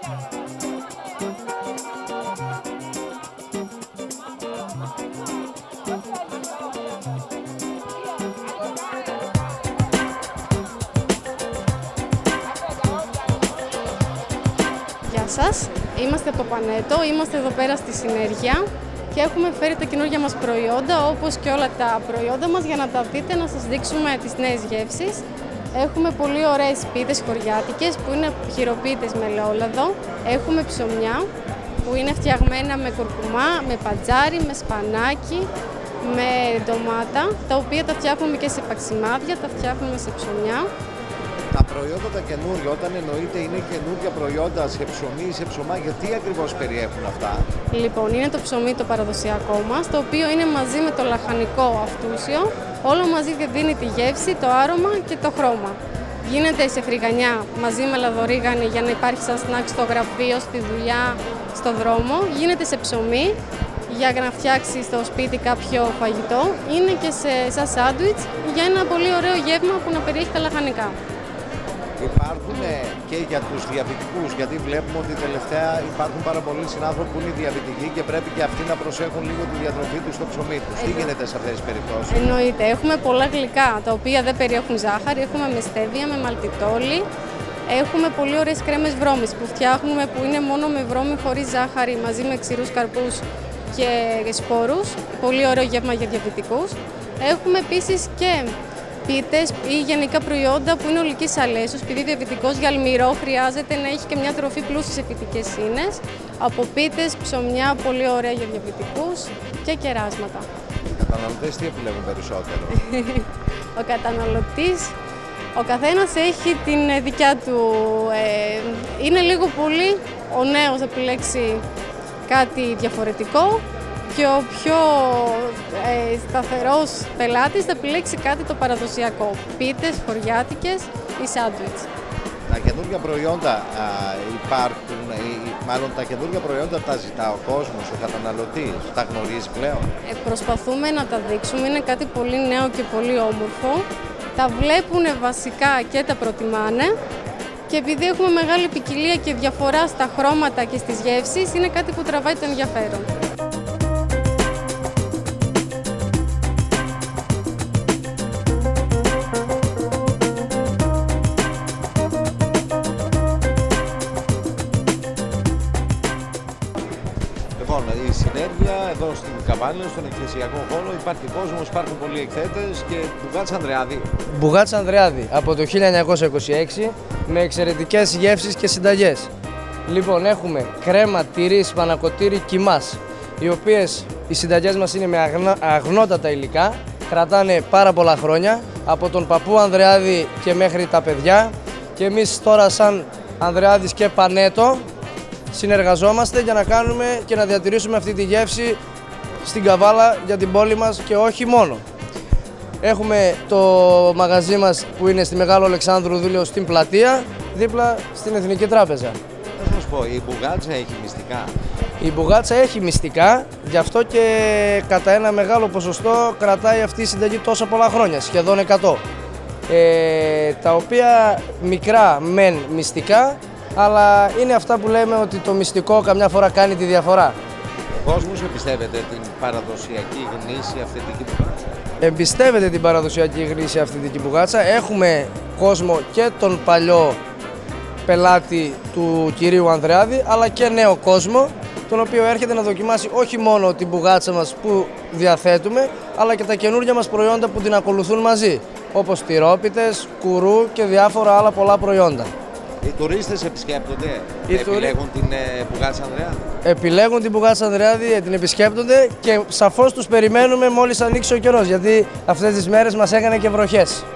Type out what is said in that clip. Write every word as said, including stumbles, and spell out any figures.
Γεια σας, είμαστε από το Πανέτο, είμαστε εδώ πέρα στη Συνέργεια και έχουμε φέρει τα καινούργια μας προϊόντα, όπως και όλα τα προϊόντα μας, για να τα δείτε, να σας δείξουμε τις νέες γεύσεις. Έχουμε πολύ ωραίες πίτες χωριάτικες που είναι χειροπίτες με ελαιόλαδο. Έχουμε ψωμιά που είναι φτιαγμένα με κουρκουμά, με πατζάρι, με σπανάκι, με ντομάτα, τα οποία τα φτιάχνουμε και σε παξιμάδια, τα φτιάχνουμε σε ψωμιά. Τα προϊόντα τα καινούργια, όταν εννοείται είναι καινούργια προϊόντα σε ψωμί ή σε ψωμά, γιατί ακριβώς περιέχουν αυτά? Λοιπόν, είναι το ψωμί το παραδοσιακό μας, το οποίο είναι μαζί με το λαχανικό αυτούσιο. Όλο μαζί δίνει τη γεύση, το άρωμα και το χρώμα. Γίνεται σε φρυγανιά μαζί με λαδορίγανη για να υπάρχει σαν σνακ στο γραφείο, στη δουλειά, στο δρόμο. Γίνεται σε ψωμί για να φτιάξει στο σπίτι κάποιο φαγητό. Είναι και σε σαν σάντουιτς για ένα πολύ ωραίο γεύμα που να περιέχει τα λαχανικά. Υπάρχουν και για τους διαβητικούς, γιατί βλέπουμε ότι τελευταία υπάρχουν πάρα πολλοί συνάνθρωποι που είναι διαβητικοί και πρέπει και αυτοί να προσέχουν λίγο τη διατροφή τους στο ψωμί τους. Τι γίνεται σε αυτές τις περιπτώσεις? Εννοείται. Έχουμε πολλά γλυκά τα οποία δεν περιέχουν ζάχαρη. Έχουμε με στέβια, με μαλτιτόλι. Έχουμε πολύ ωραίες κρέμες βρώμης που φτιάχνουμε, που είναι μόνο με βρώμη χωρίς ζάχαρη, μαζί με ξηρούς καρπούς και σπόρους. Πολύ ωραίο γεύμα για διαβητικούς. Έχουμε επίσης και πίτες ή γενικά προϊόντα που είναι ολικής αλέσεως, επειδή διαβητικός για αλμυρό χρειάζεται να έχει και μια τροφή πλούσια σε φυτικές ίνες. Από πίτες, ψωμιά, πολύ ωραία για διαβητικούς και κεράσματα. Οι καταναλωτές τι επιλέγουν περισσότερο? Ο καταναλωτής, ο καθένας έχει την δικιά του, ε, είναι λίγο πολύ ο νέος θα επιλέξει κάτι διαφορετικό και ο πιο ε, σταθερός πελάτης θα επιλέξει κάτι το παραδοσιακό, πίτες, χωριάτικες ή σάντουιτς. Τα καινούργια προϊόντα α, υπάρχουν, ή, μάλλον τα καινούργια προϊόντα τα ζητά ο κόσμος, ο καταναλωτής, τα γνωρίζει πλέον? Ε, προσπαθούμε να τα δείξουμε, είναι κάτι πολύ νέο και πολύ όμορφο. Τα βλέπουν βασικά και τα προτιμάνε. Και επειδή έχουμε μεγάλη ποικιλία και διαφορά στα χρώματα και στις γεύσεις, είναι κάτι που τραβάει το ενδιαφέρον. Λοιπόν, η Συνέργεια εδώ στην Καβάλα, στον εκθεσιακό χώρο, υπάρχει κόσμος, υπάρχουν πολλοί εκθέτες και Μπουγάτς Ανδρεάδη. Μπουγάτς Ανδρεάδη από το χίλια εννιακόσια είκοσι έξι με εξαιρετικές γεύσεις και συνταγές. Λοιπόν, έχουμε κρέμα, τυρί, σπανακοτήρι, κιμάς, οι οποίες οι συνταγές μας είναι με αγνά, αγνότατα υλικά, κρατάνε πάρα πολλά χρόνια, από τον παππού Ανδρεάδη και μέχρι τα παιδιά, και εμείς τώρα σαν Ανδρεάδης και Πανέτο συνεργαζόμαστε για να κάνουμε και να διατηρήσουμε αυτή τη γεύση στην Καβάλα για την πόλη μας και όχι μόνο. Έχουμε το μαγαζί μας που είναι στη Μεγάλο Αλεξάνδρου Δούλιο στην πλατεία, δίπλα στην Εθνική Τράπεζα. Θα σας πω, η Μπουγάτσα έχει μυστικά. Η Μπουγάτσα έχει μυστικά, γι' αυτό και κατά ένα μεγάλο ποσοστό κρατάει αυτή η συνταγή τόσα πολλά χρόνια, σχεδόν εκατό. Ε, τα οποία μικρά μεν μυστικά, αλλά είναι αυτά που λέμε ότι το μυστικό καμιά φορά κάνει τη διαφορά. Ο κόσμος εμπιστεύεται την παραδοσιακή γνήσια αυθεντική Μπουγάτσα? Εμπιστεύεται την παραδοσιακή γνήσια αυθεντική Μπουγάτσα. Έχουμε κόσμο και τον παλιό πελάτη του κυρίου Ανδρεάδη, αλλά και νέο κόσμο, τον οποίο έρχεται να δοκιμάσει όχι μόνο την Μπουγάτσα μας που διαθέτουμε, αλλά και τα καινούργια μας προϊόντα που την ακολουθούν μαζί, όπως τυρόπιτες, κουρού και διάφορα άλλα πολλά προϊόντα. Οι τουρίστες επισκέπτονται, Οι επιλέγουν τουρί... την ε, Μπουγάτσα Ανδρεάδη? Επιλέγουν την Μπουγάτσα Ανδρεάδη, την επισκέπτονται και σαφώς τους περιμένουμε μόλις ανοίξει ο καιρός, γιατί αυτές τις μέρες μας έκανε και βροχές.